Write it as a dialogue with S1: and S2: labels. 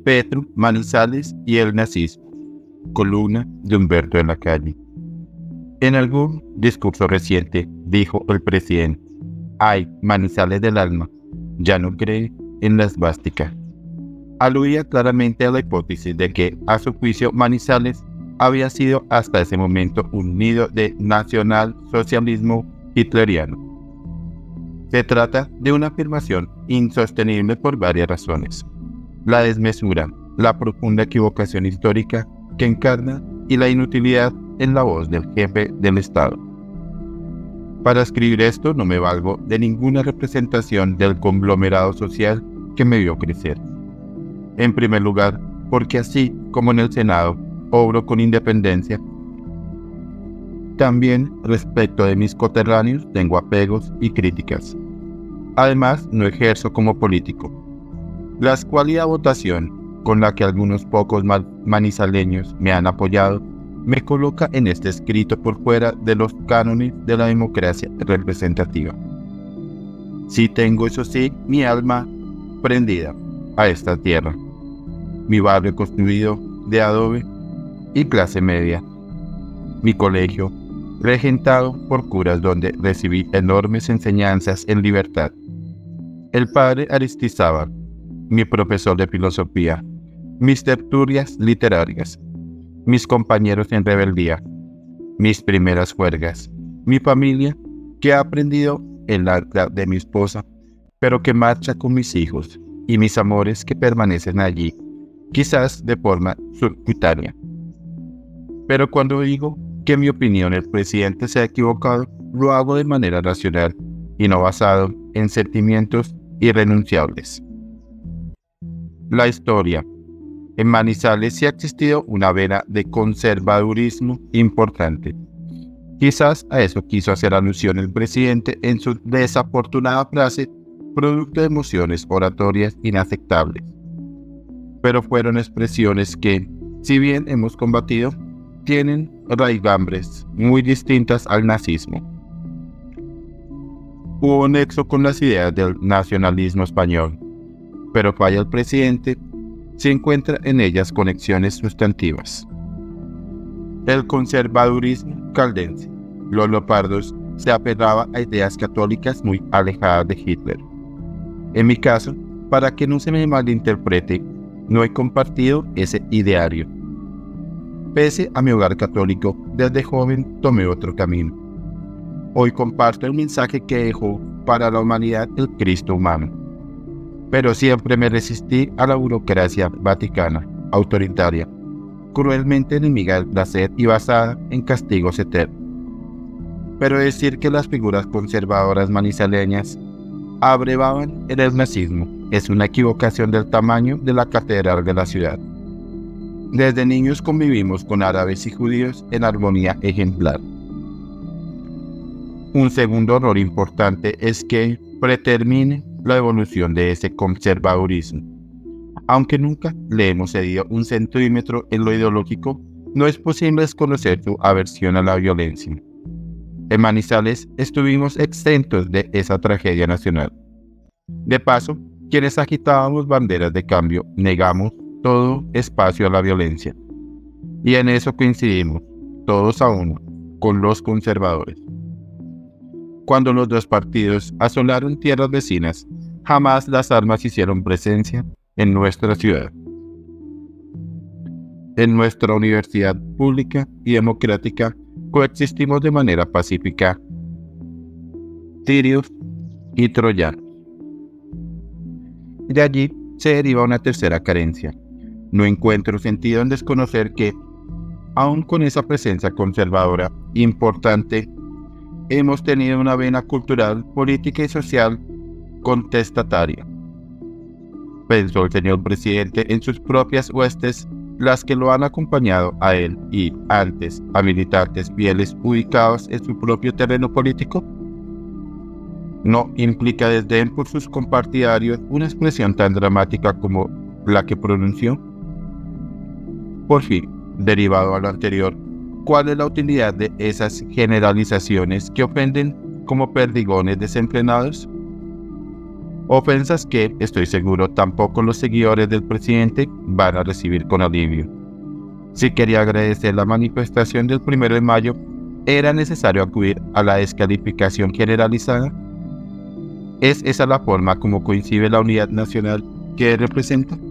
S1: Petro, Manizales y el nazismo. Columna de Humberto de la Calle. En algún discurso reciente dijo el presidente: "Ay, Manizales del alma, ya no cree en la esvástica". Aludía claramente a la hipótesis de que, a su juicio, Manizales había sido hasta ese momento un nido de nacionalsocialismo hitleriano. Se trata de una afirmación insostenible por varias razones: la desmesura, la profunda equivocación histórica que encarna y la inutilidad en la voz del jefe del Estado. Para escribir esto no me valgo de ninguna representación del conglomerado social que me vio crecer. En primer lugar, porque así como en el Senado obro con independencia, también respecto de mis coterráneos tengo apegos y críticas. Además, no ejerzo como político. La escuálida votación con la que algunos pocos manizaleños me han apoyado me coloca en este escrito por fuera de los cánones de la democracia representativa. Sí tengo, eso sí, mi alma prendida a esta tierra, mi barrio construido de adobe y clase media, mi colegio regentado por curas donde recibí enormes enseñanzas en libertad, el padre Aristizábal, mi profesor de filosofía, mis tertulias literarias, mis compañeros en rebeldía, mis primeras juergas, mi familia que ha aprendido el arte de mi esposa, pero que marcha con mis hijos, y mis amores que permanecen allí, quizás de forma subcutánea. Pero cuando digo que en mi opinión el presidente se ha equivocado, lo hago de manera racional y no basado en sentimientos irrenunciables. La historia. En Manizales sí ha existido una vena de conservadurismo importante. Quizás a eso quiso hacer alusión el presidente en su desafortunada frase, producto de emociones oratorias inaceptables. Pero fueron expresiones que, si bien hemos combatido, tienen raigambres muy distintas al nazismo. Hubo nexo con las ideas del nacionalismo español, pero falla el presidente si encuentra en ellas conexiones sustantivas. El conservadurismo caldense, los leopardos, se aferraba a ideas católicas muy alejadas de Hitler. En mi caso, para que no se me malinterprete, no he compartido ese ideario. Pese a mi hogar católico, desde joven tomé otro camino. Hoy comparto el mensaje que dejó para la humanidad el Cristo humano. Pero siempre me resistí a la burocracia vaticana, autoritaria, cruelmente enemiga del placer y basada en castigos eternos. Pero decir que las figuras conservadoras manizaleñas abrevaban el nazismo es una equivocación del tamaño de la catedral de la ciudad. Desde niños convivimos con árabes y judíos en armonía ejemplar. Un segundo error importante es que pretermine la evolución de ese conservadurismo. Aunque nunca le hemos cedido un centímetro en lo ideológico, no es posible desconocer su aversión a la violencia. En Manizales estuvimos exentos de esa tragedia nacional. De paso, quienes agitábamos banderas de cambio negamos todo espacio a la violencia. Y en eso coincidimos, todos a uno, con los conservadores. Cuando los dos partidos asolaron tierras vecinas, jamás las armas hicieron presencia en nuestra ciudad. En nuestra universidad pública y democrática coexistimos de manera pacífica tirios y troyanos. De allí se deriva una tercera carencia. No encuentro sentido en desconocer que, aun con esa presencia conservadora importante, hemos tenido una vena cultural, política y social contestataria. Pensó el señor presidente en sus propias huestes, las que lo han acompañado a él y, antes, a militantes fieles ubicados en su propio terreno político. ¿No implica desdén por sus compartidarios una expresión tan dramática como la que pronunció? Por fin, derivado a lo anterior, ¿cuál es la utilidad de esas generalizaciones que ofenden como perdigones desenfrenados? Ofensas que, estoy seguro, tampoco los seguidores del presidente van a recibir con alivio. Si quería agradecer la manifestación del 1 de mayo, ¿era necesario acudir a la descalificación generalizada? ¿Es esa la forma como coincide la unidad nacional que representa?